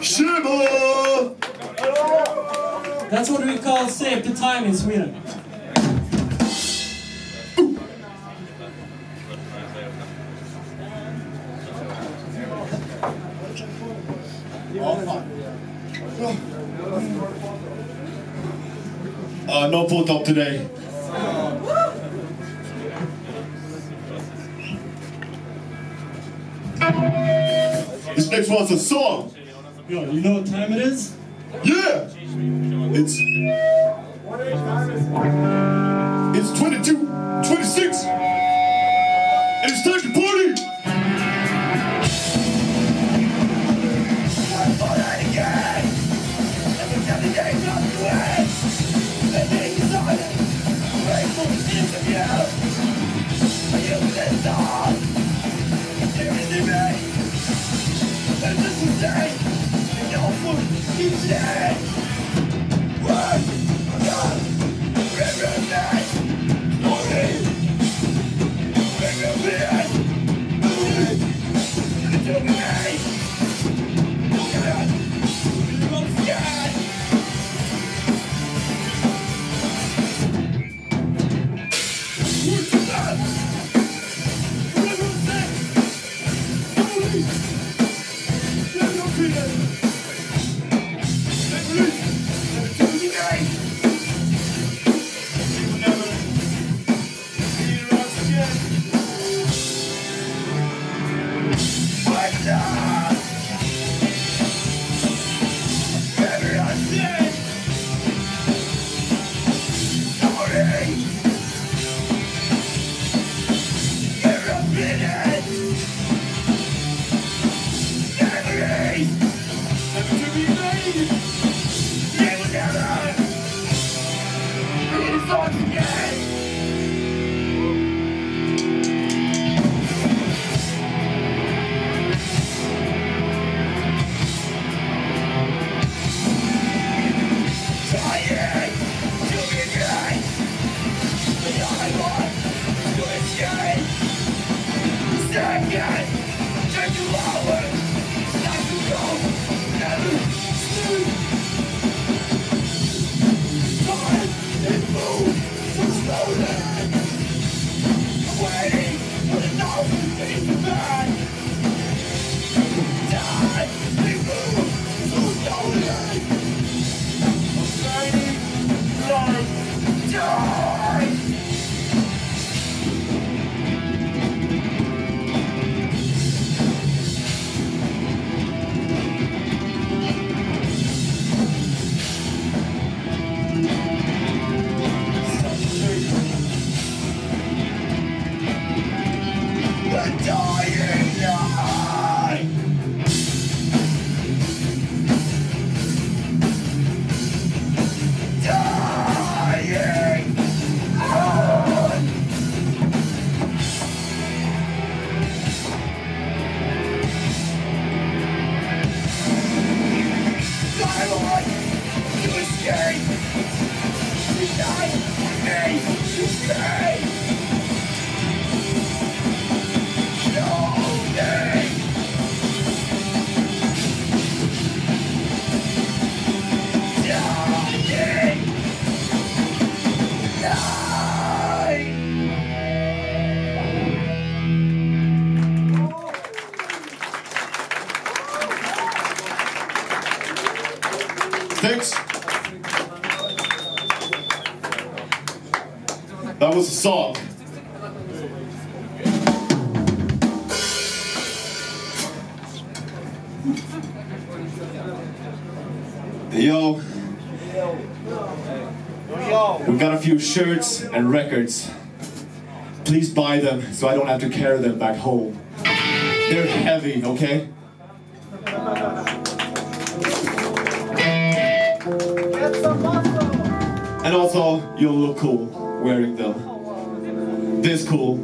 Shiva! That's what we call save the time in Sweden. No full top today. This next one's a song. Yo, you know what time it is? Yeah! It's 22, 26, and it's time to party! Thanks. That was a song. Yo. We've got a few shirts and records. Please buy them so I don't have to carry them back home. They're heavy, okay? And also, you'll look cool wearing them. This cool.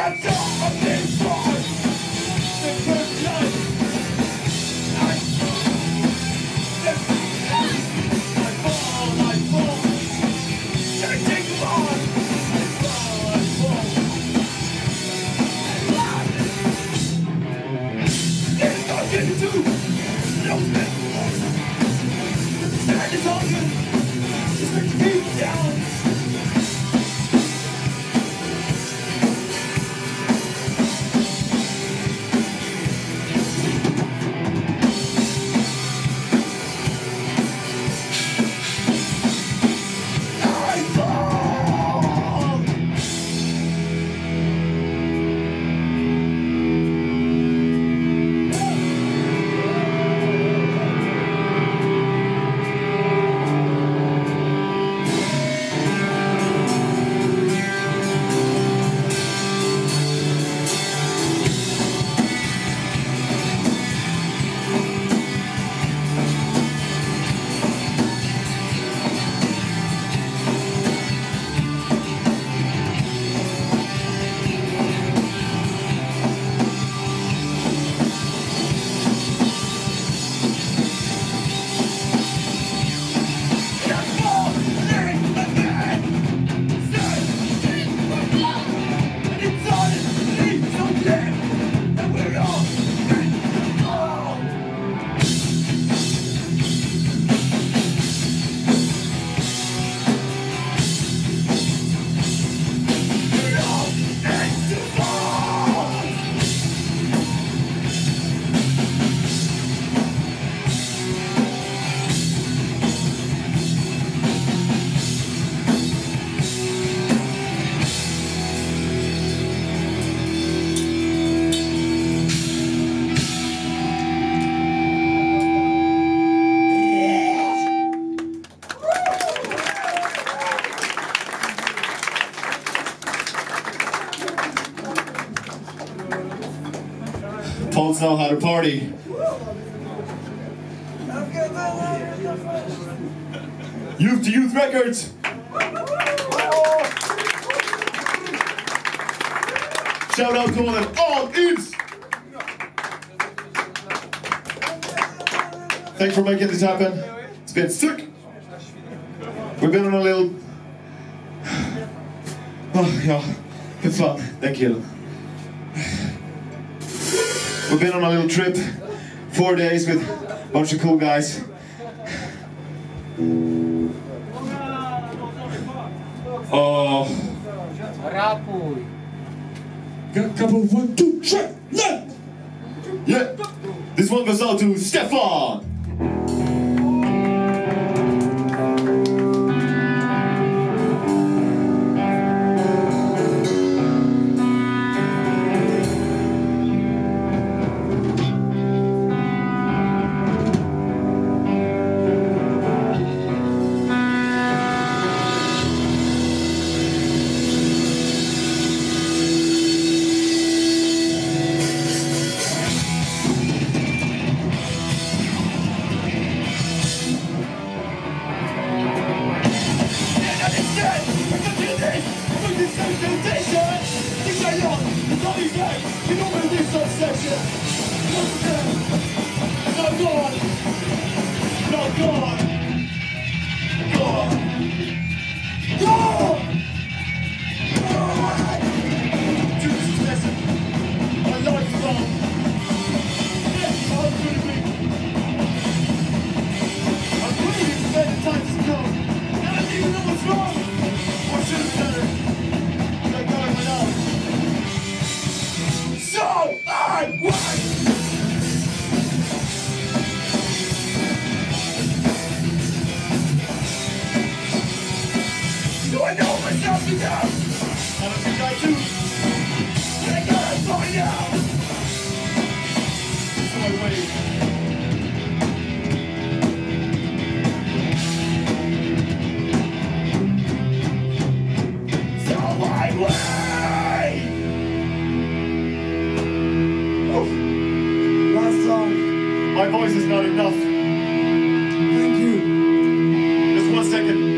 Poles know how to party. Youth to Youth Records. Shout out to all them all Eves. Thanks for making this happen. It's been sick. We've been on a little... Oh, yeah, good fun. Thank you. We've been on a little trip, 4 days with a bunch of cool guys. Oh. Couple of 1, 2, 3, yeah. This one goes out to Stefan. My voice is not enough. Thank you. Just 1 second.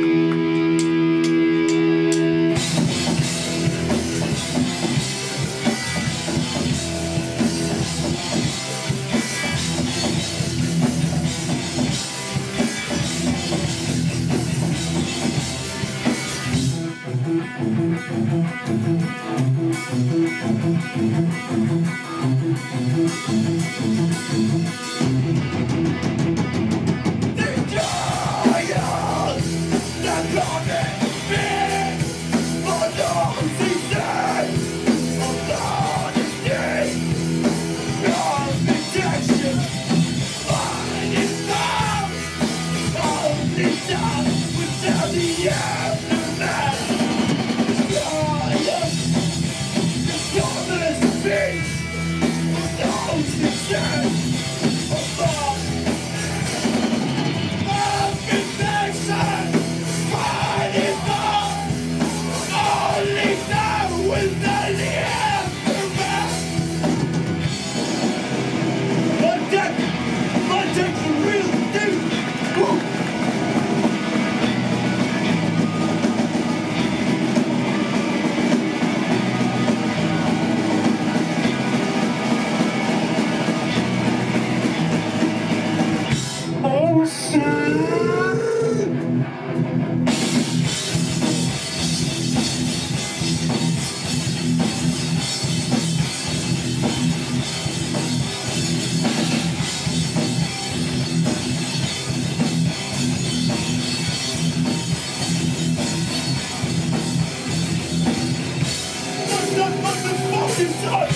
fucking son!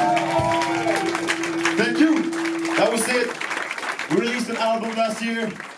Thank you. That was it. We released an album last year.